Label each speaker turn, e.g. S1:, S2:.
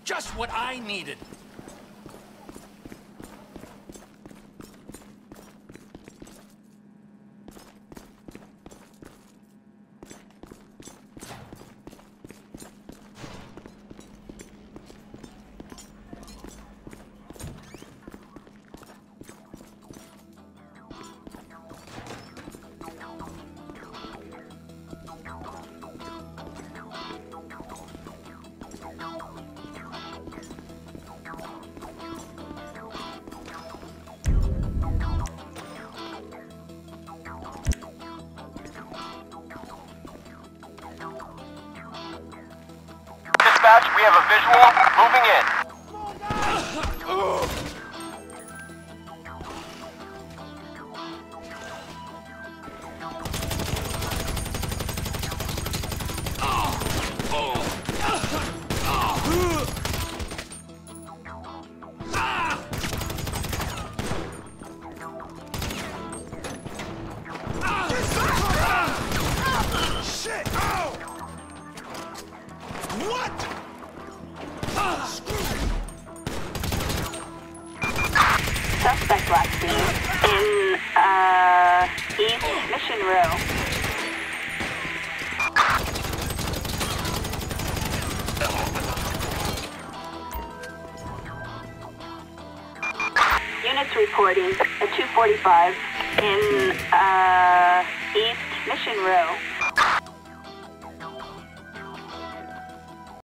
S1: Just what I needed.
S2: Dispatch, we have a visual. Moving in.
S1: Shit! What?
S3: Suspect last seen in, East Mission Row. Units reporting at 2:45 in, East Mission Row.